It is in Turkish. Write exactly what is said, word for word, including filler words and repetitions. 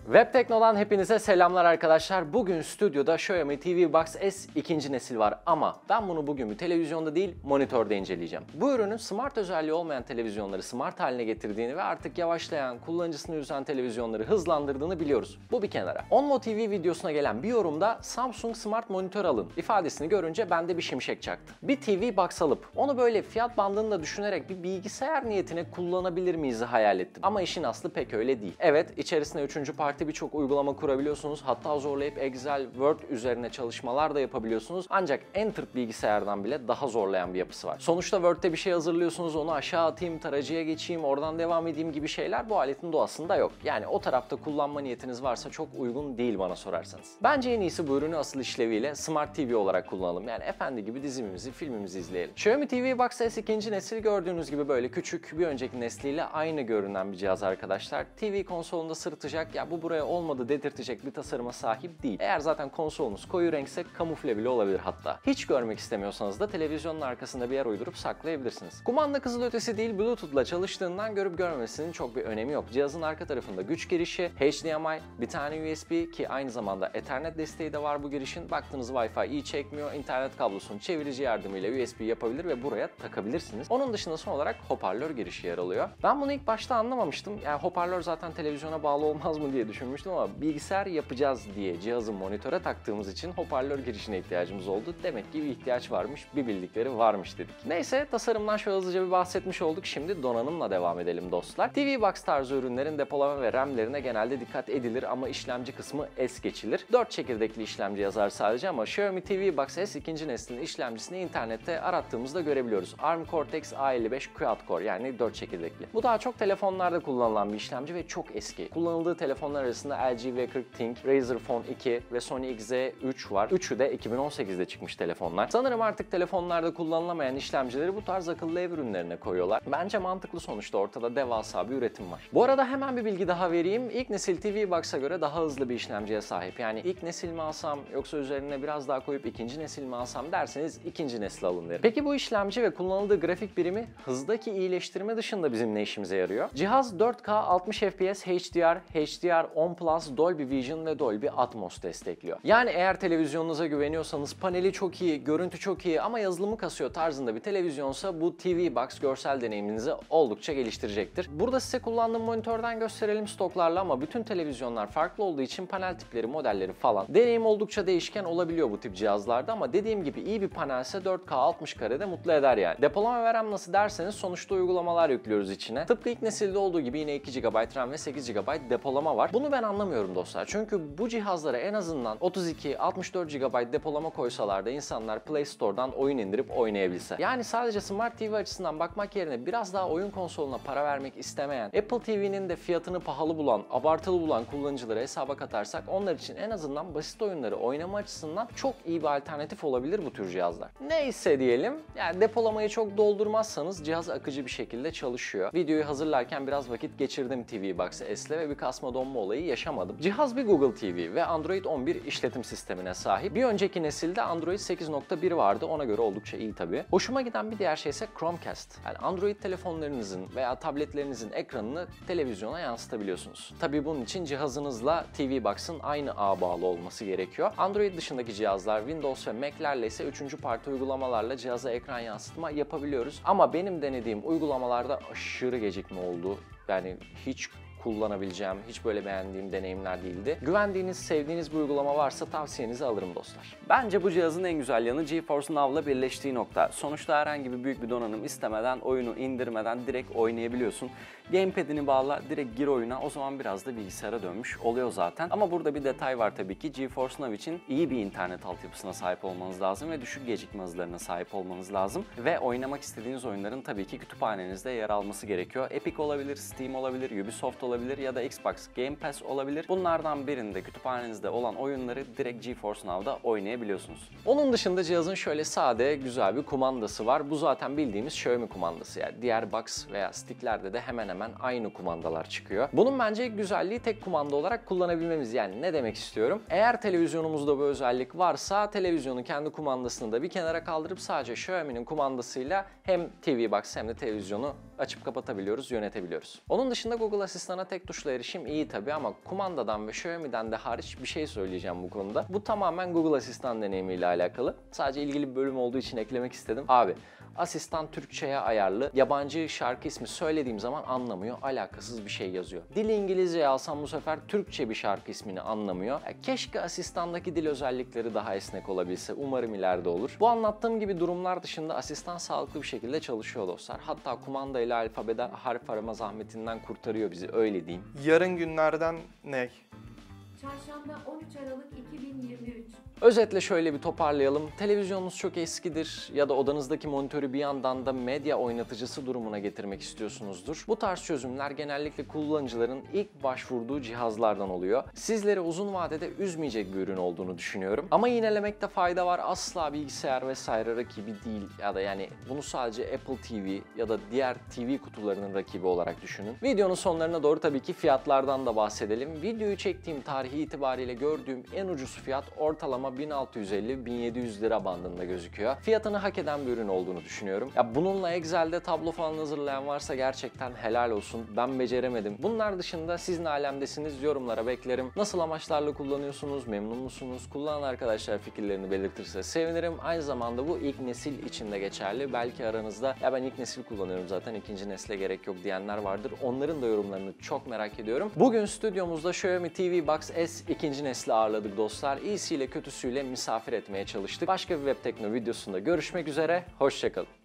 Webtekno'dan hepinize selamlar arkadaşlar. Bugün stüdyoda Xiaomi T V Box S ikinci nesil var ama ben bunu bugün bir televizyonda değil monitörde inceleyeceğim. Bu ürünün smart özelliği olmayan televizyonları smart haline getirdiğini ve artık yavaşlayan, kullanıcısını üzen televizyonları hızlandırdığını biliyoruz. Bu bir kenara. Onmo T V videosuna gelen bir yorumda Samsung Smart Monitör alın ifadesini görünce bende bir şimşek çaktı. Bir T V Box alıp onu böyle fiyat bandını da düşünerek bir bilgisayar niyetine kullanabilir miyiz hayal ettim. Ama işin aslı pek öyle değil. Evet, içerisinde üçüncü parti birçok uygulama kurabiliyorsunuz. Hatta zorlayıp Excel, Word üzerine çalışmalar da yapabiliyorsunuz. Ancak Entered bilgisayardan bile daha zorlayan bir yapısı var. Sonuçta Word'de bir şey hazırlıyorsunuz, onu aşağı atayım, tarayıcıya geçeyim, oradan devam edeyim gibi şeyler bu aletin doğasında yok. Yani o tarafta kullanma niyetiniz varsa çok uygun değil bana sorarsanız. Bence en iyisi bu ürünü asıl işleviyle Smart T V olarak kullanalım. Yani efendi gibi dizimimizi, filmimizi izleyelim. Xiaomi T V Box S ikinci nesil gördüğünüz gibi böyle küçük, bir önceki nesliyle aynı görünen bir cihaz arkadaşlar. T V konsolunda sırıtacak, ya bu buraya olmadı dedirtecek bir tasarıma sahip değil. Eğer zaten konsolunuz koyu renkse kamufle bile olabilir hatta. Hiç görmek istemiyorsanız da televizyonun arkasında bir yer uydurup saklayabilirsiniz. Kumanda kızılötesi değil, Bluetooth'la çalıştığından görüp görmemesinin çok bir önemi yok. Cihazın arka tarafında güç girişi, H D M I, bir tane U S B ki aynı zamanda Ethernet desteği de var bu girişin. Baktığınız Wi-Fi iyi çekmiyor, internet kablosunu çevirici yardımıyla U S B yapabilir ve buraya takabilirsiniz. Onun dışında son olarak hoparlör girişi yer alıyor. Ben bunu ilk başta anlamamıştım. Yani hoparlör zaten televizyona bağlı olmaz mı diye düşünmüştüm ama bilgisayar yapacağız diye cihazı monitöre taktığımız için hoparlör girişine ihtiyacımız oldu. Demek ki bir ihtiyaç varmış, bir bildikleri varmış dedik. Neyse, tasarımdan şöyle hızlıca bir bahsetmiş olduk. Şimdi donanımla devam edelim dostlar. T V Box tarzı ürünlerin depolama ve RAM'lerine genelde dikkat edilir ama işlemci kısmı es geçilir. dört çekirdekli işlemci yazar sadece ama Xiaomi T V Box S ikinci neslin işlemcisini internette arattığımızda görebiliyoruz. ARM Cortex A elli beş Quad-Core, yani dört çekirdekli. Bu daha çok telefonlarda kullanılan bir işlemci ve çok eski. Kullanıldığı telefonlar arasında L G V kırk Think, Razer Phone iki ve Sony X Z üç var. Üçü de iki bin on sekizde çıkmış telefonlar. Sanırım artık telefonlarda kullanılamayan işlemcileri bu tarz akıllı ev ürünlerine koyuyorlar. Bence mantıklı, sonuçta ortada devasa bir üretim var. Bu arada hemen bir bilgi daha vereyim. İlk nesil T V Box'a göre daha hızlı bir işlemciye sahip. Yani ilk nesil mi alsam yoksa üzerine biraz daha koyup ikinci nesil mi alsam derseniz ikinci nesil alın derim. Peki bu işlemci ve kullanıldığı grafik birimi hızdaki iyileştirme dışında bizim ne işimize yarıyor? Cihaz dört K altmış F P S H D R, H D R on Plus, Dolby Vision ve Dolby Atmos destekliyor. Yani eğer televizyonunuza güveniyorsanız paneli çok iyi, görüntü çok iyi ama yazılımı kasıyor tarzında bir televizyonsa bu T V Box görsel deneyiminizi oldukça geliştirecektir. Burada size kullandığım monitörden gösterelim stoklarla ama bütün televizyonlar farklı olduğu için panel tipleri, modelleri falan deneyim oldukça değişken olabiliyor bu tip cihazlarda ama dediğim gibi iyi bir panelse dört K altmış karede mutlu eder yani. Depolama ve RAM nasıl derseniz sonuçta uygulamalar yüklüyoruz içine. Tıpkı ilk nesilde olduğu gibi yine iki gigabayt RAM ve sekiz gigabayt depolama var. Bunu ben anlamıyorum dostlar. Çünkü bu cihazlara en azından otuz iki altmış dört gigabayt depolama koysalar da insanlar Play Store'dan oyun indirip oynayabilse. Yani sadece Smart T V açısından bakmak yerine biraz daha oyun konsoluna para vermek istemeyen, Apple T V'nin de fiyatını pahalı bulan, abartılı bulan kullanıcıları hesaba katarsak onlar için en azından basit oyunları oynama açısından çok iyi bir alternatif olabilir bu tür cihazlar. Neyse diyelim, yani depolamayı çok doldurmazsanız cihaz akıcı bir şekilde çalışıyor. Videoyu hazırlarken biraz vakit geçirdim T V Box S'le ve bir kasma donma olayı yaşamadım. Cihaz bir Google T V ve Android on bir işletim sistemine sahip. Bir önceki nesilde Android sekiz nokta bir vardı. Ona göre oldukça iyi tabii. Hoşuma giden bir diğer şey ise Chromecast. Yani Android telefonlarınızın veya tabletlerinizin ekranını televizyona yansıtabiliyorsunuz. Tabii bunun için cihazınızla T V Box'ın aynı ağa bağlı olması gerekiyor. Android dışındaki cihazlar Windows ve Mac'lerle ise üçüncü parti uygulamalarla cihaza ekran yansıtma yapabiliyoruz. Ama benim denediğim uygulamalarda aşırı gecikme oldu. Yani hiç kullanabileceğim, hiç böyle beğendiğim deneyimler değildi. Güvendiğiniz, sevdiğiniz bir uygulama varsa tavsiyenizi alırım dostlar. Bence bu cihazın en güzel yanı GeForce Now'la birleştiği nokta. Sonuçta herhangi bir büyük bir donanım istemeden, oyunu indirmeden direkt oynayabiliyorsun. Gamepad'ini bağla, direkt gir oyuna, o zaman biraz da bilgisayara dönmüş oluyor zaten. Ama burada bir detay var tabii ki. GeForce Now için iyi bir internet altyapısına sahip olmanız lazım ve düşük gecikme hızlarına sahip olmanız lazım. Ve oynamak istediğiniz oyunların tabii ki kütüphanenizde yer alması gerekiyor. Epic olabilir, Steam olabilir, Ubisoft olabilir ya da Xbox Game Pass olabilir. Bunlardan birinde kütüphanenizde olan oyunları direkt GeForce Now'da oynayabiliyorsunuz. Onun dışında cihazın şöyle sade, güzel bir kumandası var. Bu zaten bildiğimiz Xiaomi kumandası. Yani diğer box veya sticklerde de hemen hemen hemen aynı kumandalar çıkıyor. Bunun bence güzelliği tek kumanda olarak kullanabilmemiz. Yani ne demek istiyorum? Eğer televizyonumuzda bu özellik varsa televizyonun kendi kumandasını da bir kenara kaldırıp sadece Xiaomi'nin kumandasıyla hem T V Box hem de televizyonu açıp kapatabiliyoruz, yönetebiliyoruz. Onun dışında Google Asistan'a tek tuşla erişim iyi tabii ama kumandadan ve Xiaomi'den de hariç bir şey söyleyeceğim bu konuda. Bu tamamen Google Asistan deneyimiyle alakalı. Sadece ilgili bir bölüm olduğu için eklemek istedim. Abi, asistan Türkçe'ye ayarlı. Yabancı şarkı ismi söylediğim zaman anlamıyor. Alakasız bir şey yazıyor. Dili İngilizce'ye alsam bu sefer Türkçe bir şarkı ismini anlamıyor. Ya keşke asistandaki dil özellikleri daha esnek olabilse. Umarım ileride olur. Bu anlattığım gibi durumlar dışında asistan sağlıklı bir şekilde çalışıyor dostlar. Hatta kumanda ile alfabede harf arama zahmetinden kurtarıyor bizi, öyle diyeyim. Yarın günlerden ne? Çarşamba on üç Aralık iki bin yirmi üç. Özetle şöyle bir toparlayalım. Televizyonunuz çok eskidir ya da odanızdaki monitörü bir yandan da medya oynatıcısı durumuna getirmek istiyorsunuzdur. Bu tarz çözümler genellikle kullanıcıların ilk başvurduğu cihazlardan oluyor. Sizleri uzun vadede üzmeyecek bir ürün olduğunu düşünüyorum. Ama yinelemekte fayda var. Asla bilgisayar vesaire rakibi değil ya da yani bunu sadece Apple T V ya da diğer T V kutularının rakibi olarak düşünün. Videonun sonlarına doğru tabii ki fiyatlardan da bahsedelim. Videoyu çektiğim tarihi itibariyle gördüğüm en ucuz fiyat ortalama bin altı yüz elli bin yedi yüz lira bandında gözüküyor. Fiyatını hak eden bir ürün olduğunu düşünüyorum. Ya bununla Excel'de tablo falan hazırlayan varsa gerçekten helal olsun. Ben beceremedim. Bunlar dışında siz ne alemdesiniz? Yorumlara beklerim. Nasıl amaçlarla kullanıyorsunuz? Memnun musunuz? Kullanan arkadaşlar fikirlerini belirtirse sevinirim. Aynı zamanda bu ilk nesil için de geçerli. Belki aranızda ya ben ilk nesil kullanıyorum zaten ikinci nesle gerek yok diyenler vardır. Onların da yorumlarını çok merak ediyorum. Bugün stüdyomuzda Xiaomi T V Box S ikinci nesli ağırladık dostlar. İyisiyle kötüsüyle misafir etmeye çalıştık. Başka bir web tekno videosunda görüşmek üzere. Hoşça kalın.